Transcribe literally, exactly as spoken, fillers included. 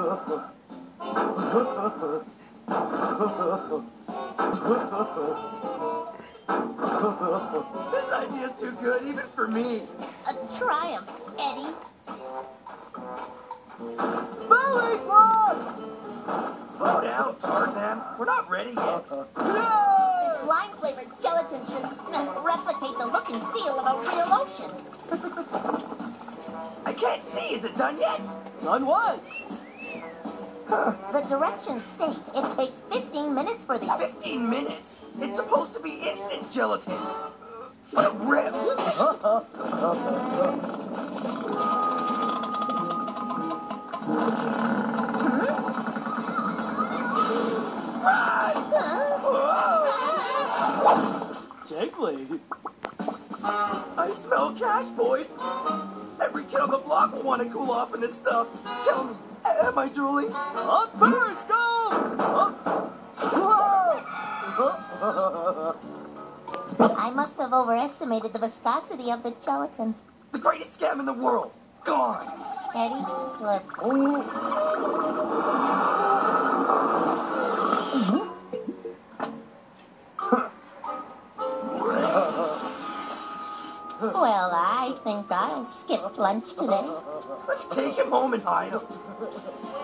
This idea's too good, even for me. A triumph, Eddie. Belly club! Slow down, Tarzan. We're not ready yet. This lime-flavored gelatin should uh, replicate the look and feel of a real ocean. I can't see. Is it done yet? Done what? The directions state it takes fifteen minutes for the... Fifteen minutes? It's supposed to be instant gelatin. What a rip! Jiggly. I smell cash, boys. Every kid on the block will want to cool off in this stuff. Tell me, am I drooling? Up first, go! I must have overestimated the viscosity of the gelatin. The greatest scam in the world. Gone. Eddie, look. Well, I think I'll skip lunch today. Let's take him home and hide him.